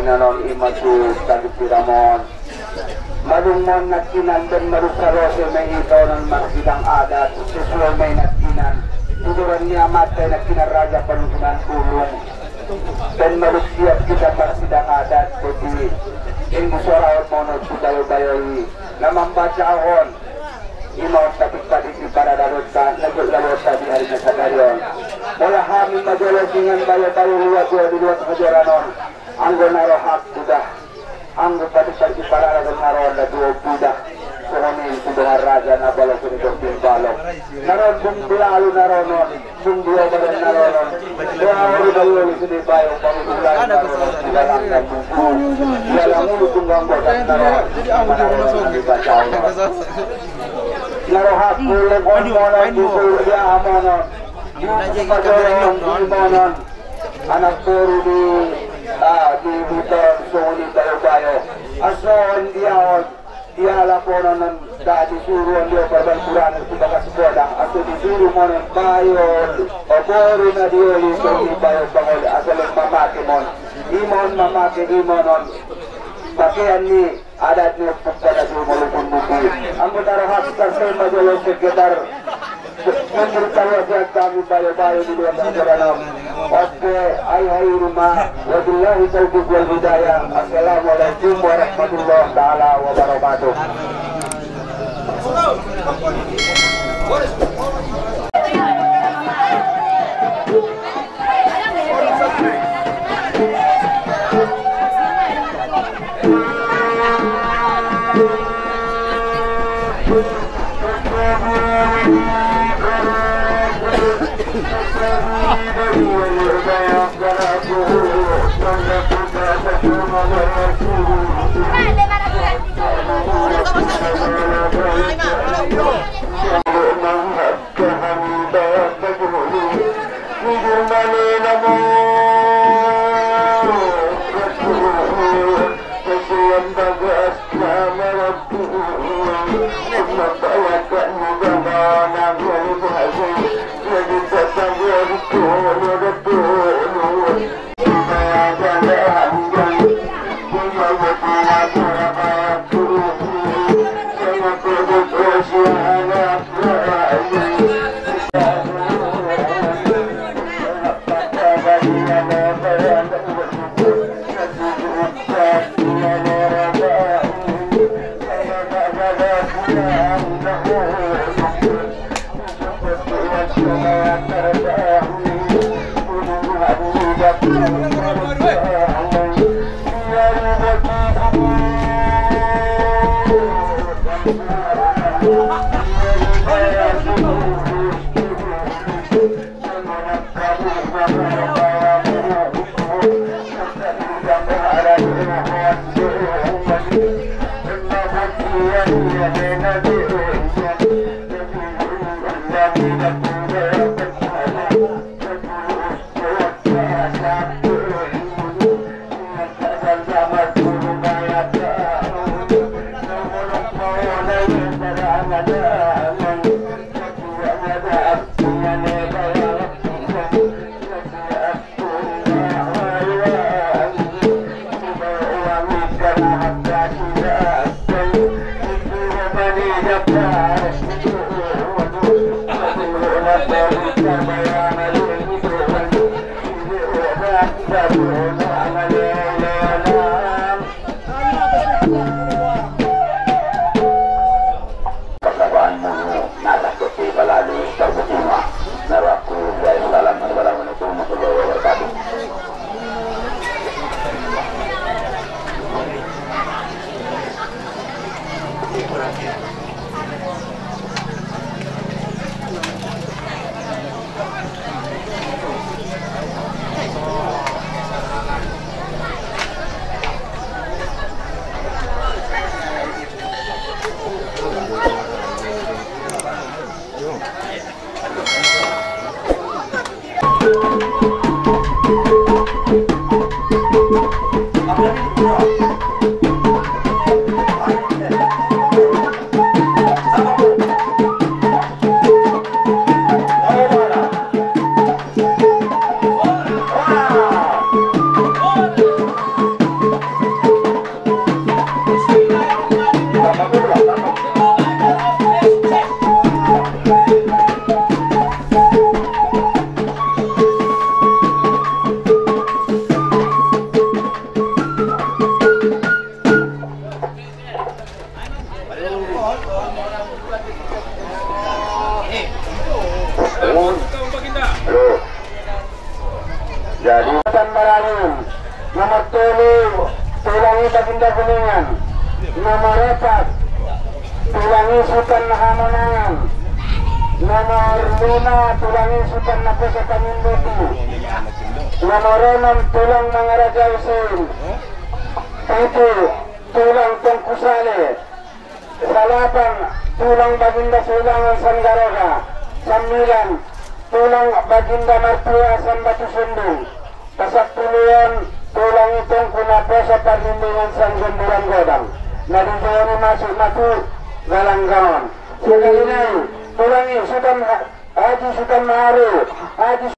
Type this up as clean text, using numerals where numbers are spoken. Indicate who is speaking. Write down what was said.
Speaker 1: nanon imatu tadi piramon malumon nakinan dan marusarose may ito ng maksidang adat sesuai may nakinan tuduran niya matay nakinan raja panuntunan tulong dan malusiap kita maksidang adat jadi yung musurawat mo no Bayo na membaca ahon imaw Patik Patik Ni paradaton naglalaro sa di hari na sa darion wala hamin madulas dengan Bayo luwag di luwag kajoranon anggo narohak Udah anggo Patik Patik Ni paradaton naroon na duo Udah suhunin kudungan raja na balok kunitong balok naroon bumbilalo naroon bumbiyo ba rin naroon doa uri Bayo sini Bayo Pangoli naroon Galanggang bungkul dalam mulut tunggang bosan naroon manaroon dibaca narohak kulit omonon bukul dia amonon imonon anak Boru di buton suhunin Bayo asoon dia laporan dari suruhan dia perbanturan Tumbaga sekolah atau disuruh monon Bayo Boru Nadioli dari Bayo Pangoli asal mamake mon imon mamake imonon pakaian ni adatnya pada maupun buku anggota rohak tersebut majelis sekitar memberitahu wasiat kami Bayo di luar sana. Oke, hai rumah wabillahi taufiq wal hidayah. Assalamualaikum warahmatullahi taala wabarakatuh. Jadi Hutan Barangin. Nomor 3 tulangi Baginda Kuningan. Nomor 4 tulangi Sultan Hamonangan. Nomor 5 tulangi Sultan Napesa Pamindutu. Nomor 6 tulang Mangaraja Husin. 7 tulang Tengkusale. 8 tulang Baginda Sulangan Sanggaroga. 9 tulang Baginda Martua Sambatu Sundung. 10 tulang itong Kunapesa Perlindungan Sanggemburan Godang. Nadijayani masuk matu Galanggang. Sudah ini tulangi Sultan Haji Sultan Maharu, Haji